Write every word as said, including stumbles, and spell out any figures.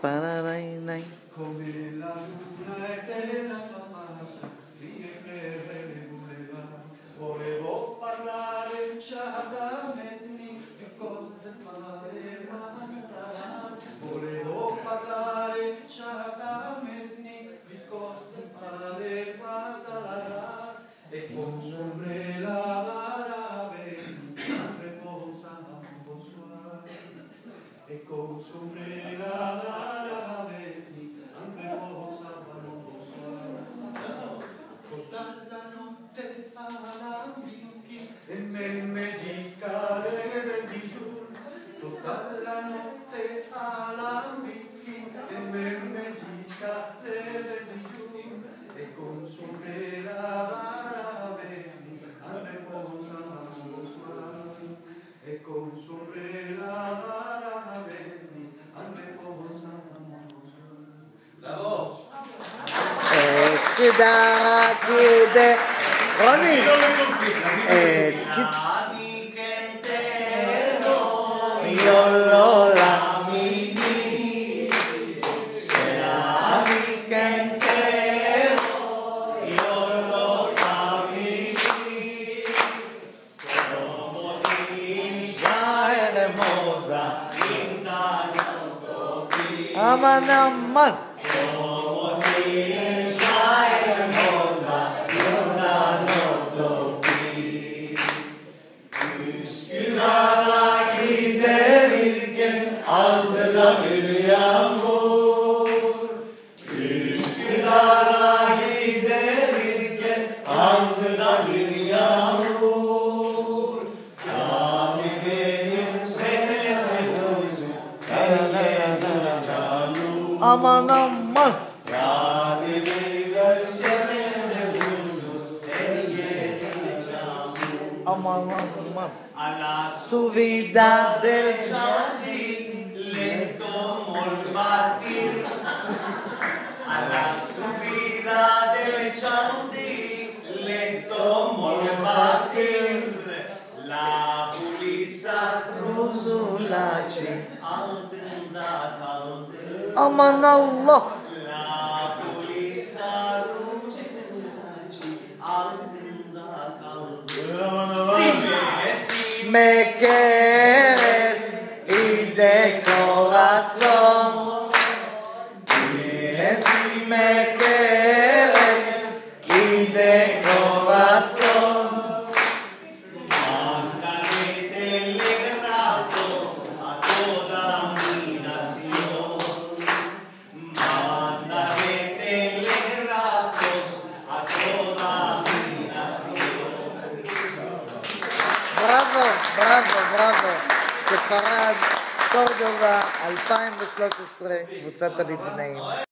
Pararai. Come la luna e la sua faccia, riflette le voleva. Volevo parlare ciatamente di cose del mare, ma volevo parlare ciatamente di cose del mare, ma sarà e con sombrella árabe, reposa un po' suave e con sombrella árabe. Tutta la notte alambicchi e me medisca le di giorno. Tutta la notte alambicchi e me medisca le di giorno. E con sombrella veni a reposa lo suave. E con sombrella veni a reposa lo suave. Bravo! Schida, chiede, Ronny, eh, io lo lamini, se amica intero, io lo lamini, como Isha hermosa, linda no topi, aman aman. Aldıda bir yağmur, Üsküdar'a giderirken aldıda bir yağmur. Kâhidenin senete huzur, her canım. Aman aman. Kâhidenin senete huzur, her canım. Aman aman. A la Subida del jardín lento molbatir, a la subida del jardín lento molbatir, la kulisa Ruzulaci. altında kaldı. Aman Allah. La kulisa ruzulaci altında kaldı. Me quieres y de corazón. Dime si me quieres y de corazón. Mándame telegrafos a toda mi nación. Mándame telegrafos a toda mi nación. Bravo, bravo, bravo. ספרד, קורדובה, אלפיים ושלוש עשרה, קבוצת הנתנאים.